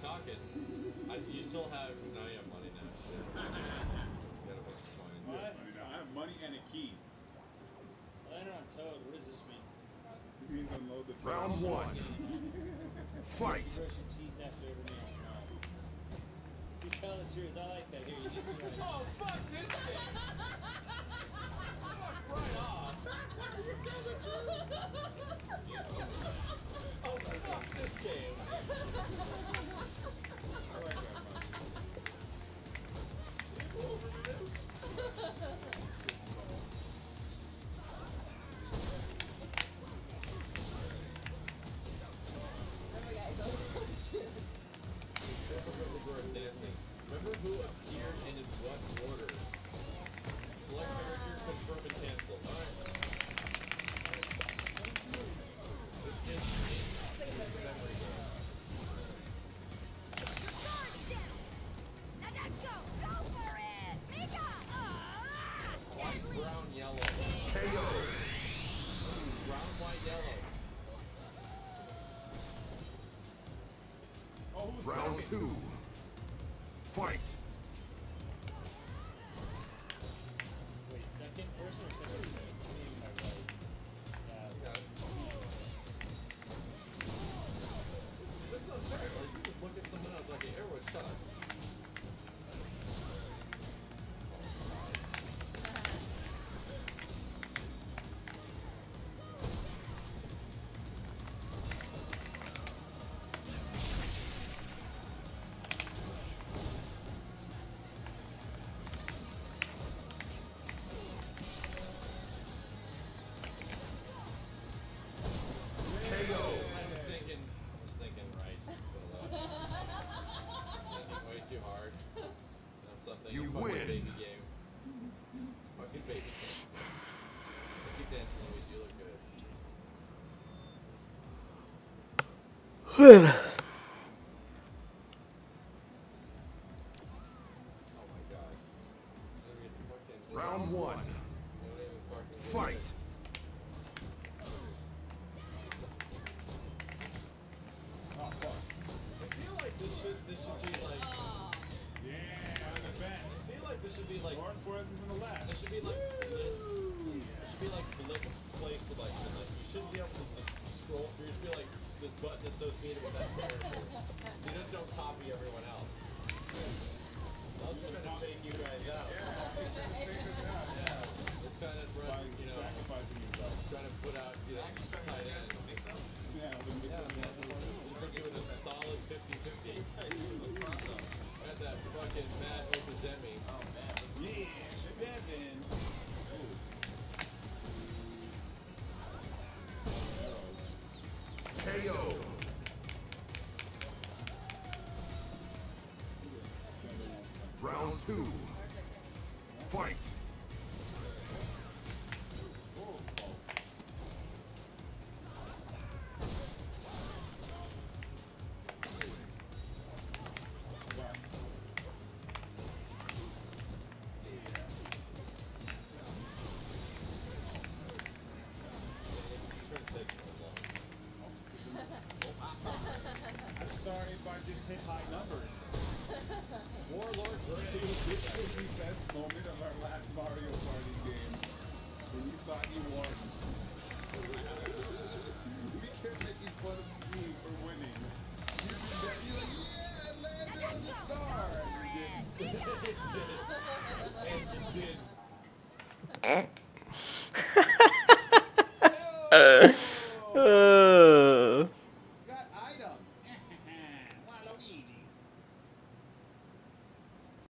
talking. You still have... No, you have money now. You got a bunch of coins. What? I have money and a key. Landed on Toad. What does this mean? It means unload the Round one. Fight. You brush your teeth after every meal. No. You tell the truth. I like that. Here, you get 2 rice. Oh, fuck this game! Fuck right off! You tell the truth! Oh, fuck this game! I like that much. Dancing. Remember who appeared and in what order? Select character, confirm and cancel. Alright. This is a memory game. Now let's go! Go for it! Mika! White, brown, yellow. KO. Brown, white, yellow. Oh, who's Round second? two. Fight. Wait, second person or second person? What do you mean by right? This is unfair. Like, you just look at someone else like, everyone shut up. I was thinking right. So thinking way too hard. That's something. You fucking win. Baby game. Fucking baby games. Keep dancing, Louis. You look good. Oh my god. Round one. Fight. Oh, fuck. I feel like this should be like. Yeah, I'm the best. I feel like this should be like. Lord for from the left. This should be like blitz. It should be like blitz play selection. Like you shouldn't be able to just scroll through. It should be like this button associated with that character. So you just don't copy everyone else. I was trying to fake you guys out. Yeah. It's kind of Sacrificing yourself. trying to put out tight end. Yeah, Yeah, man. We're doing a solid 50-50. Got that fucking Matt Okazemi. Oh man. Yeah, 7. KO. Round two. Fight. I'm sorry if I just hit high numbers. Warlord This was the best moment of our last Mario Party game. When you thought you won. We kept making fun of Steve for winning. You did that. You're like, yeah, I landed on the star. And you didn't. And you did.